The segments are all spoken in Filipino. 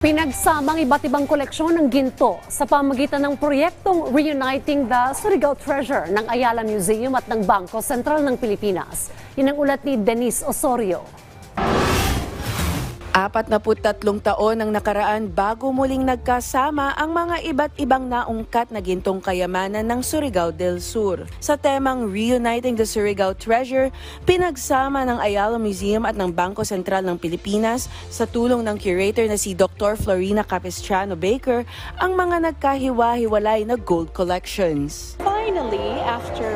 Pinagsamang iba't ibang koleksyon ng ginto sa pamamagitan ng proyektong Reuniting the Surigao Treasure ng Ayala Museum at ng Bangko Sentral ng Pilipinas. Yan ang ulat ni Denise Osorio. 43 taon ang nakaraan bago muling nagkasama ang mga iba't ibang naungkat na gintong kayamanan ng Surigao del Sur. Sa temang Reuniting the Surigao Treasure, pinagsama ng Ayala Museum at ng Bangko Sentral ng Pilipinas sa tulong ng curator na si Dr. Florina Capistrano Baker ang mga nagkahiwa-hiwalay na gold collections. Finally, after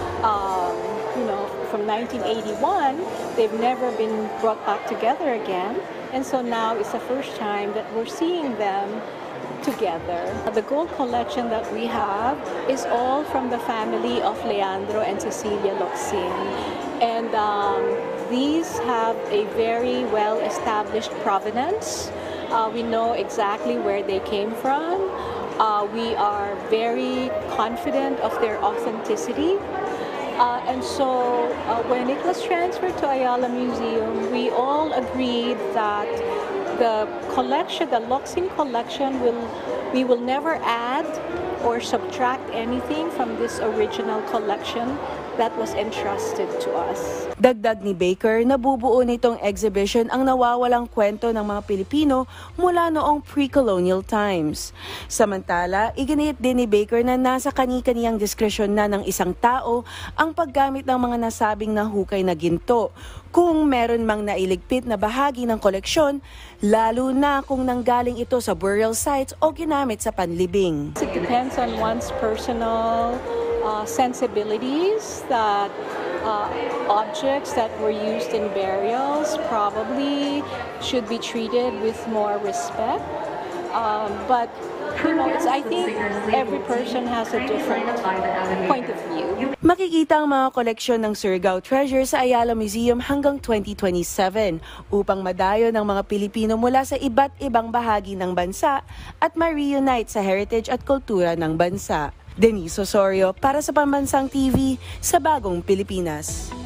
from 1981, they've never been brought back together again. And so now it's the first time that we're seeing them together. The gold collection that we have is all from the family of Leandro and Cecilia Locsin. And these have a very well-established provenance. We know exactly where they came from. We are very confident of their authenticity. And so when it was transferred to Ayala Museum, we all agreed that the collection, the Locsin collection, we will never add or subtract anything from this original collection that was entrusted to us. Dagdag ni Baker, nabubuo nitong exhibition ang nawawalang kwento ng mga Pilipino mula noong pre-colonial times. Samantala, iginit din ni Baker na nasa kani-kaniyang diskresyon na ng isang tao ang paggamit ng mga nasabing nahukay na ginto. Kung meron mang nailigpit na bahagi ng koleksyon, lalo na kung nanggaling ito sa burial sites o ginamit sa panlibing. It depends on one's personal sensibilities that objects that were used in burials probably should be treated with more respect. But I think every person has a different point of view. Makikita ang mga koleksyon ng Surigao Treasure sa Ayala Museum hanggang 2027 upang madayo ng mga Pilipino mula sa iba't ibang bahagi ng bansa at ma-reunite sa heritage at kultura ng bansa. Denise Osorio para sa Pambansang TV sa Bagong Pilipinas.